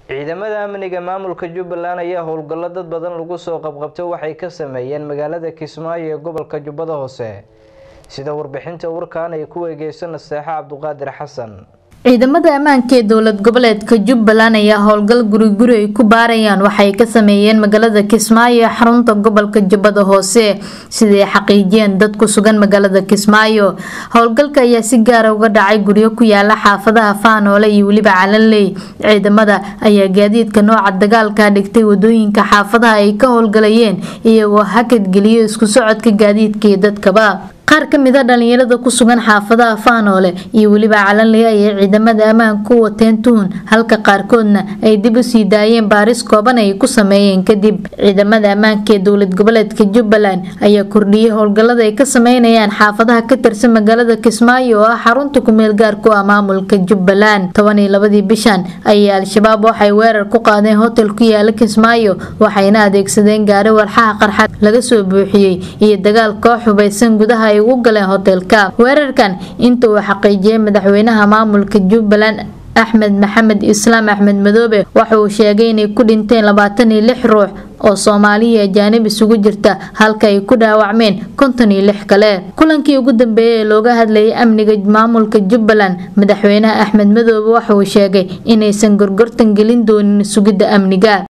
ciidamada amniga maamulka Jubbaland ayaa howlgallo dad badan lagu soo qabqabtay waxay ka sameeyeen magaalada Kismaayo ee gobolka Jubbada Hoose sida warbixinta warkaan ay ku eegaysan Naseexa Cabduqaadir Xasan. ciidamada ammaanka ee dowlad goboleedka Jubbaland ayaa howlgal guri ay ku baarayaan waxay ka sameeyeen magaalada Kismaayo ee xarunta gobolka Jubbada Hoose sidii xaqiijiyeen dad ku sugan magaalada Kismaayo. howlgalka ayaa si gaar ah uga dhacay guriyo ku yaala xaafadaha Faanoole iyo waliba Calanley. ciidamada ayaa gaadiidka nooca dagaalka dhigtay wadooyinka xaafadaha ay ka howlgalayeen iyagoo hakad geliyo isku socodka gaadiidka iyo dadkaba. qaar ka mid ah dhalinyarada ku sugan xaafadaha Faanoole iyo waliba Calanley ayaa ciidamada ammaanka u wateen tuhun halka qaarkoodna ay dib u sii daayeen baaris kooban ay ku sameeyeen kadib. ciidamada ammaanka ee dowlad goboleedka Jubbaland ayaa kordhiyay howlgallada ay ka sameynayaan xaafadaha ka tirsan magaalada Kismaayo oo ah xarunta ku meel gaarka ah maamulka Jubbaland. 12 bishan ayaa al-shabaab waxay weerar ku qaadeen hotel ku yaala Kismaayo waxayna adeegsadeen gaari walxaha qarxad laga soo buuxiyay iyo dagaal koox hubeysan gudaha ugu galeen hotelka. weerarkan inta uu xaqiijiyay madaxweynaha maamulka Jubbaland Axmed Maxamed Islaam Axmed Madoobe waxa uu sheegay inay ku dhinteen 26 ruux oo Soomaaliya ajaanib isugu jirta halka ay ku dhaawacmeen 56 kale. kulankii ugu dambeeyay looga hadlayay amniga maamulka Jubbaland madaxweynaha Axmed Madoobe waxa uu sheegay inaysan gorgortan gelin doonin sugidda amniga.